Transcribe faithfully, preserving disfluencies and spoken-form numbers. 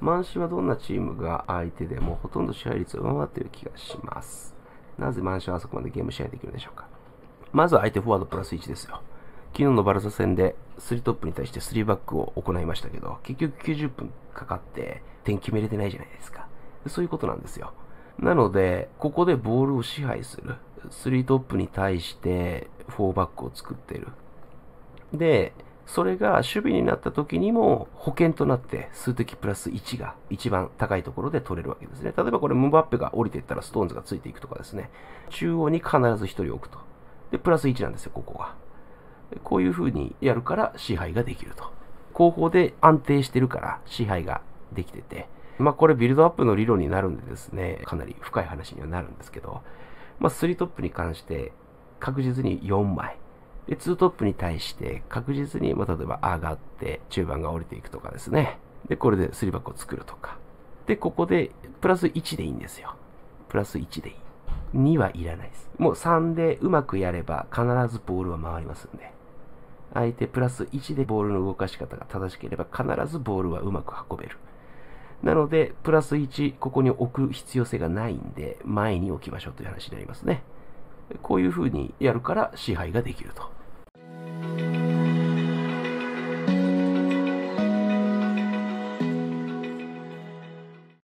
満州はどんなチームが相手でもほとんど支配率を上回っている気がします。なぜ満州はあそこまでゲーム支配できるんでしょうか。まずは相手フォワードプラスいちですよ。昨日のバルサ戦でスリートップに対してスリーバックを行いましたけど、結局きゅうじゅっぷんかかって点決めれてないじゃないですか。そういうことなんですよ。なので、ここでボールを支配する。スリートップに対してフォーバックを作っている。で、それが守備になった時にも保険となって数的プラスいちが一番高いところで取れるわけですね。例えばこれムバッペが降りていったらストーンズがついていくとかですね。中央に必ずひとり置くと。で、プラスいちなんですよ、ここが。こういう風にやるから支配ができると。後方で安定してるから支配ができてて。まあこれビルドアップの理論になるんでですね、かなり深い話にはなるんですけど、まあスリートップに関して確実によんまい。で、ツートップに対して確実に、まあ、例えば上がって中盤が降りていくとかですね。で、これでスリーバックを作るとか。で、ここでプラスいちでいいんですよ。プラスいちでいい。にはいらないです。もうさんでうまくやれば必ずボールは回りますんで。相手プラスいちでボールの動かし方が正しければ必ずボールはうまく運べる。なので、プラスいち、ここに置く必要性がないんで、前に置きましょうという話になりますね。こういう風にやるから支配ができると。